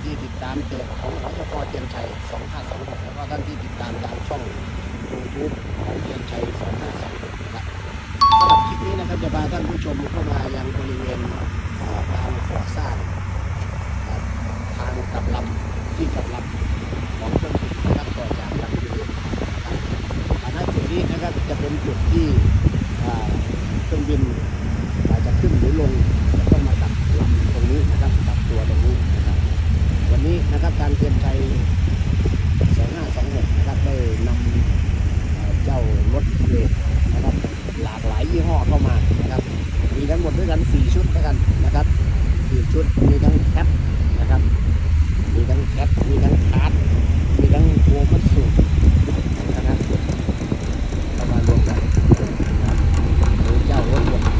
ที่ติดตามเพจของหจก.เทียนชัย2526แล้วก็ท่านที่ติดตามทางช่อง YouTube ของเทียนชัย2526นะครับสำหรับคลิปนี้นะครับจะพาท่านผู้ชมเข้ามายังบริเวณการก่อสร้างทางกลับลำที่กลับลำของเครื่องบินนะครับต่อจากลำนี้นะครับจุดนี้นะครับจะเป็นจุดที่เครื่องบินจะขึ้นหรือลงจะต้องมากลับลำตรงนี้นะครับกลับตัวตรงนี้นะครับวันนี้นะครับทางเทียนชัย2526นะครับได้นำเจ้ารถเบรกนะครับหลากหลายยี่ห้อเข้ามานะครับมีทั้งหมดด้วยกัน4ชุดด้วยกันนะครับ4ชุดมีทั้งแคปนะครับมีทั้งแคปมีทั้งคาร์ดมีทั้งโฟมัสสูนะครับเข้ามารวมกันนะครับเจ้ารถยนต์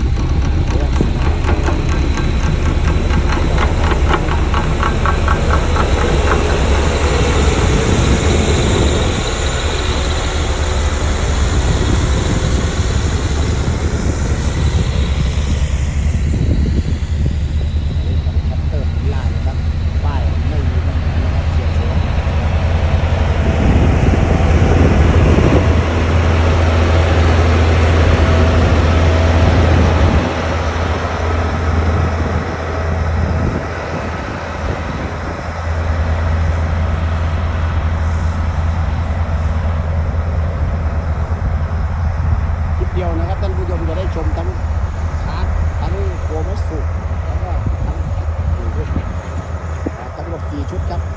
เดียวนะครับท่านผู้ชมจะได้ชมทั้งคาร์ดทั้งโฟมัสสูแล้วก็ทั้งอยู่ด้วยทั้งหมด4ชุดครับ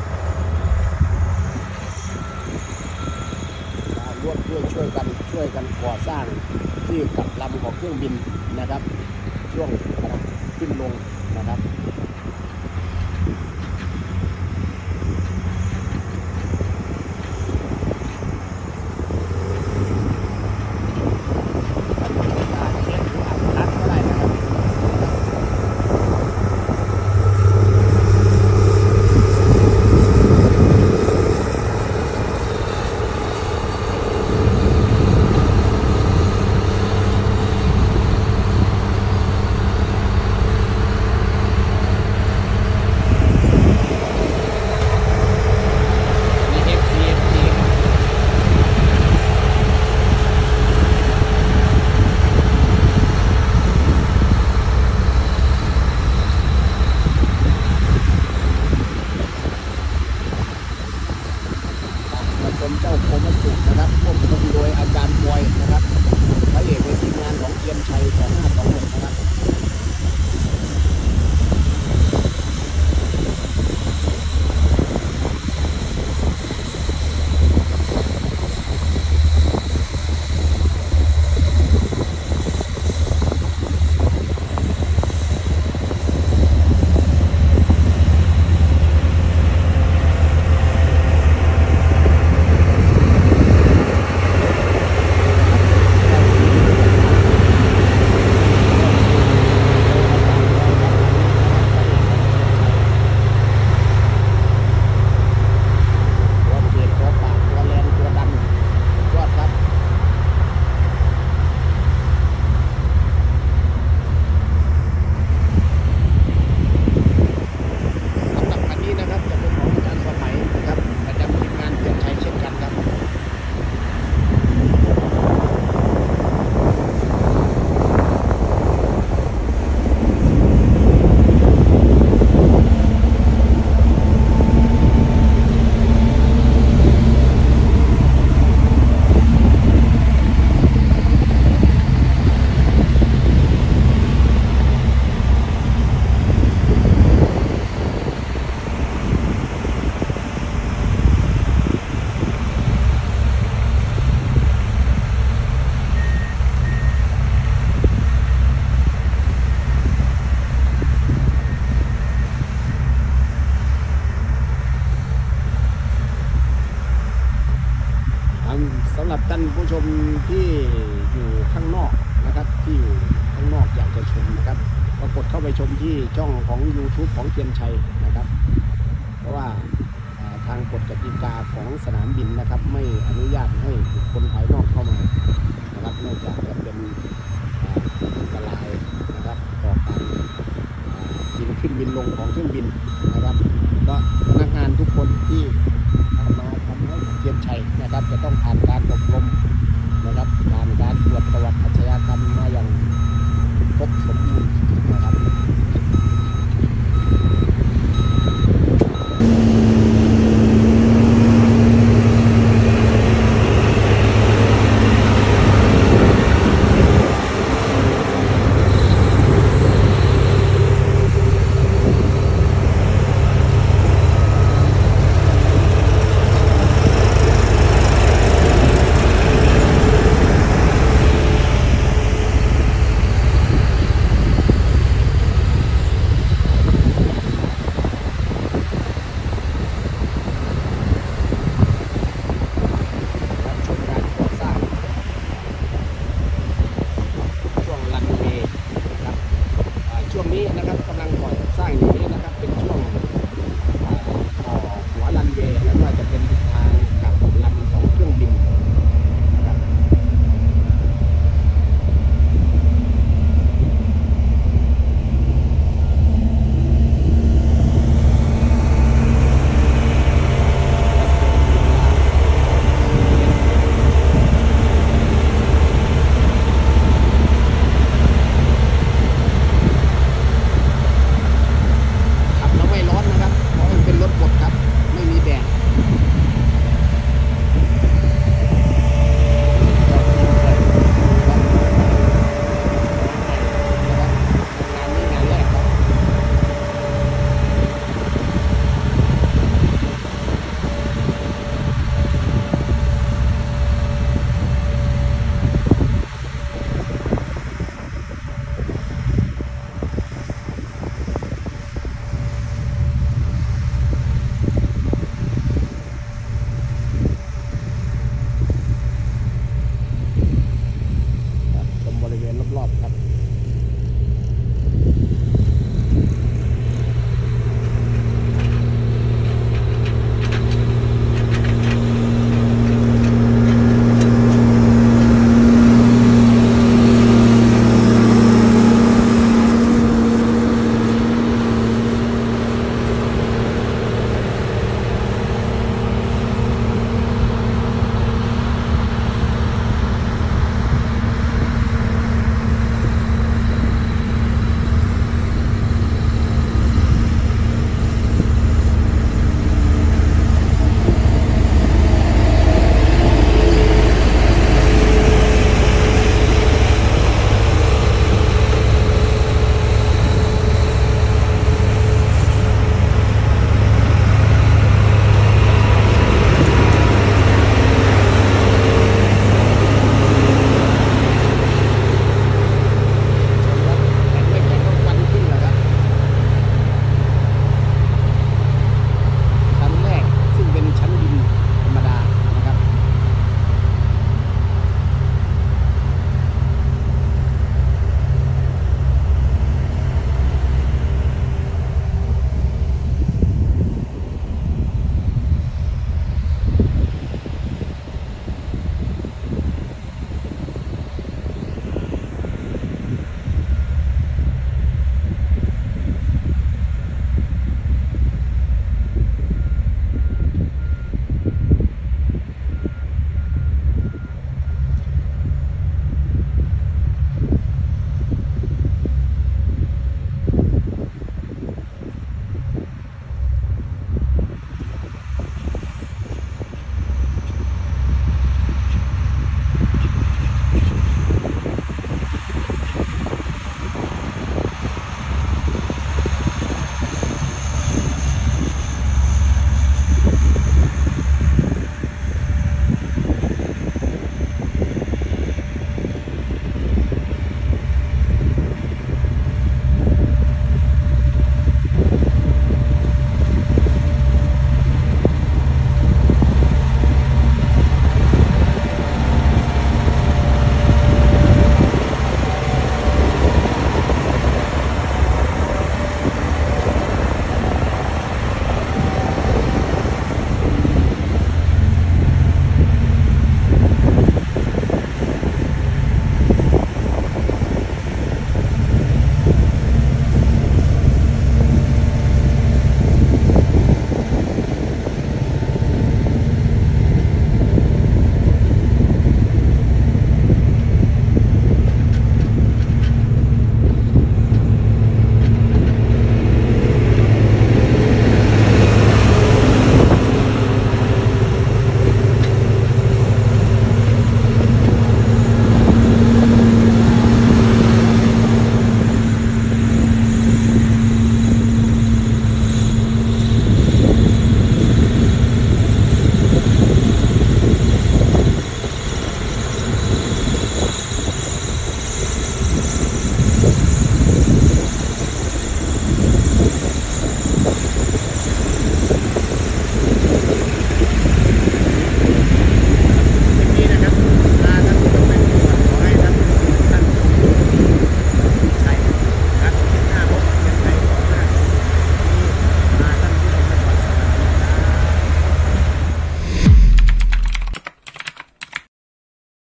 ร่วมด้วยช่วยกันก่อสร้างที่กลับลำของเครื่องบินนะครับช่วงขึ้นลงนะครับเป็นเจ้าโคมัสสุนะครับควบคุมโดยอาจารย์บอยนะครับพระเอกในทีมงานของเทียนชัย2526นะครับสำหรับท่านผู้ชมที่อยู่ข้างนอกนะครับที่อยู่ข้างนอกอยากจะชมนะครับก็กดเข้าไปชมที่ช่องของ YouTube ของเทียนชัยนะครับเพราะว่าทางกฎกติกาของสนามบินนะครับไม่อนุญาตให้บุคคลภายนอกเข้ามานะครับนอกจากจะเป็นอันตรายนะครับต่อการบินขึ้นบินลงของเครื่องบิน